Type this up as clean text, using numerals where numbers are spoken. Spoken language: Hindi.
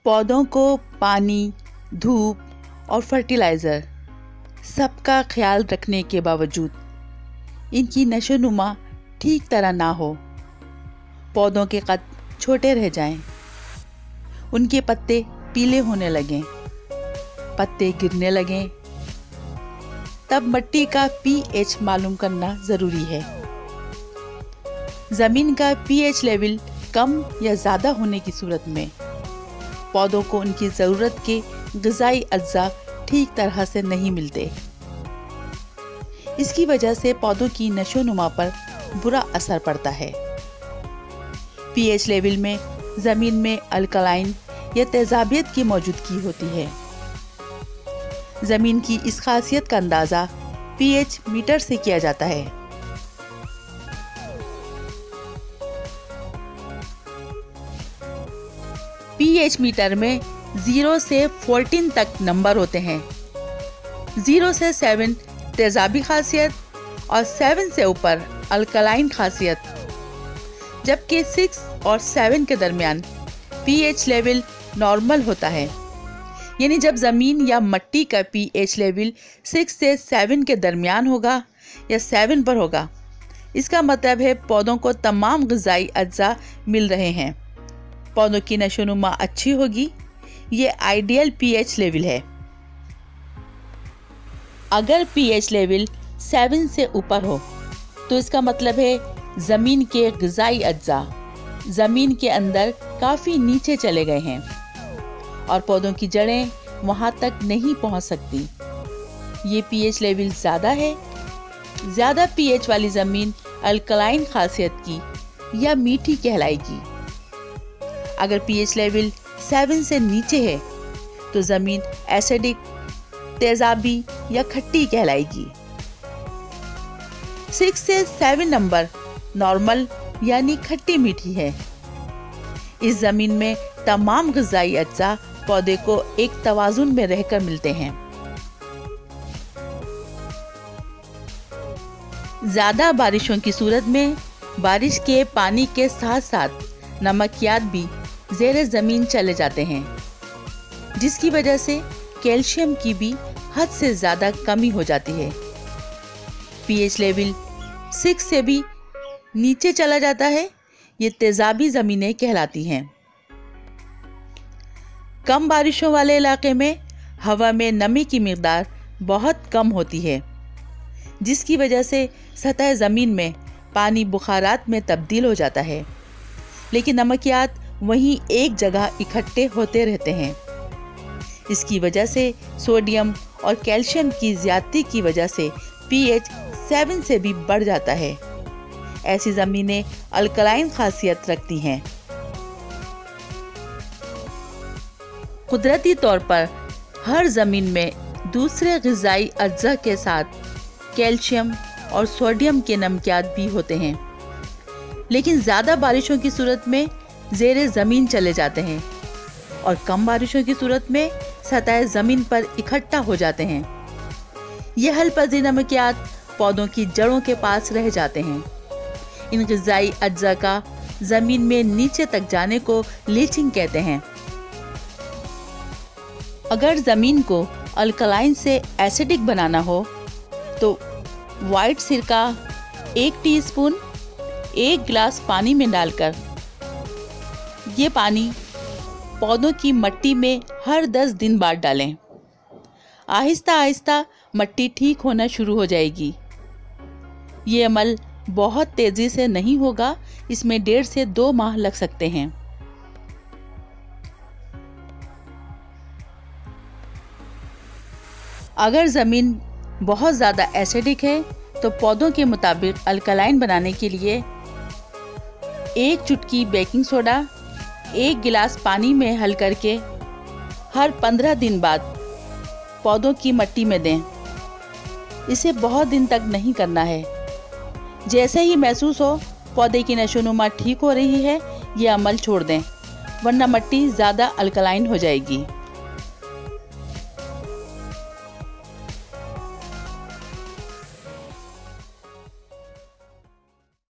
पौधों को पानी, धूप और फर्टिलाइज़र सबका ख्याल रखने के बावजूद इनकी नशोनुमा ठीक तरह ना हो, पौधों के कद छोटे रह जाएं, उनके पत्ते पीले होने लगें, पत्ते गिरने लगें, तब मिट्टी का पीएच मालूम करना ज़रूरी है। ज़मीन का पीएच लेवल कम या ज़्यादा होने की सूरत में पौधों को उनकी ज़रूरत के ग़िज़ाई अज्जा ठीक तरह से नहीं मिलते। इसकी वजह से पौधों की नशोनुमा पर बुरा असर पड़ता है। पीएच लेवल में ज़मीन में अल्कलाइन या तेजाबियत की मौजूदगी होती है। ज़मीन की इस खासियत का अंदाज़ा पीएच मीटर से किया जाता है। पीएच मीटर में 0 से 14 तक नंबर होते हैं। 0 से 7 तेजाबी खासियत और 7 से ऊपर अल्कलाइन खासियत, जबकि 6 और 7 के दरमियान पीएच लेवल नॉर्मल होता है। यानी जब ज़मीन या मिट्टी का पीएच लेवल 6 से 7 के दरमियान होगा या 7 पर होगा, इसका मतलब है पौधों को तमाम ग़िज़ाई अज्जा मिल रहे हैं, पौधों की नशोनुमा अच्छी होगी। ये आइडियल पीएच लेवल है। अगर पीएच लेवल 7 से ऊपर हो तो इसका मतलब है ज़मीन के ग़िज़ाई अज्जा ज़मीन के अंदर काफ़ी नीचे चले गए हैं और पौधों की जड़ें वहाँ तक नहीं पहुँच सकती। ये पीएच लेवल ज़्यादा है। ज़्यादा पीएच वाली ज़मीन अल्कलाइन खासियत की या मीठी कहलाएगी। अगर पीएच लेवल 7 से नीचे है तो ज़मीन एसिडिक, तेजाबी या खट्टी कहलाएगी। 6 से 7 नंबर नॉर्मल यानी खट्टी मीठी है। इस ज़मीन में तमाम ग़िज़ाई अज्जा पौधे को एक तवाज़ुन में रहकर मिलते हैं। ज़्यादा बारिशों की सूरत में बारिश के पानी के साथ साथ नमकियात भी ज़ेरे ज़मीन चले जाते हैं, जिसकी वजह से कैल्शियम की भी हद से ज़्यादा कमी हो जाती है। पीएच लेवल 6 से भी नीचे चला जाता है। ये तेजाबी ज़मीनें कहलाती हैं। कम बारिशों वाले इलाके में हवा में नमी की मिक़दार बहुत कम होती है, जिसकी वजह से सतह ज़मीन में पानी बुखारात में तब्दील हो जाता है, लेकिन नमकियात वहीं एक जगह इकट्ठे होते रहते हैं। इसकी वजह से सोडियम और कैल्शियम की ज़्यादती की वजह से पीएच 7 से भी बढ़ जाता है। ऐसी ज़मीनें अल्कलाइन खासियत रखती हैं। कुदरती तौर पर हर ज़मीन में दूसरे ग़िज़ाई अज्जा के साथ कैल्शियम और सोडियम के नमकियात भी होते हैं, लेकिन ज़्यादा बारिशों की सूरत में ज़ेरे ज़मीन चले जाते हैं और कम बारिशों की सूरत में सतह ज़मीन पर इकट्ठा हो जाते हैं। ये हल पज़ीर नमकियात पौधों की जड़ों के पास रह जाते हैं। इन ग़िज़ाई अज्जा का ज़मीन में नीचे तक जाने को लीचिंग कहते हैं। अगर ज़मीन को अल्कलाइन से एसिडिक बनाना हो तो वाइट सिरका 1 टीस्पून 1 गिलास पानी में डालकर ये पानी पौधों की मिट्टी में हर 10 दिन बाद डालें। आहिस्ता आहिस्ता मिट्टी ठीक होना शुरू हो जाएगी। ये अमल बहुत तेज़ी से नहीं होगा, इसमें 1.5 से 2 माह लग सकते हैं। अगर ज़मीन बहुत ज़्यादा एसिडिक है तो पौधों के मुताबिक अल्कलाइन बनाने के लिए 1 चुटकी बेकिंग सोडा 1 गिलास पानी में हल करके हर 15 दिन बाद पौधों की मिट्टी में दें। इसे बहुत दिन तक नहीं करना है। जैसे ही महसूस हो पौधे की नशोनुमा ठीक हो रही है, ये अमल छोड़ दें, वरना मिट्टी ज़्यादा अल्कलाइन हो जाएगी।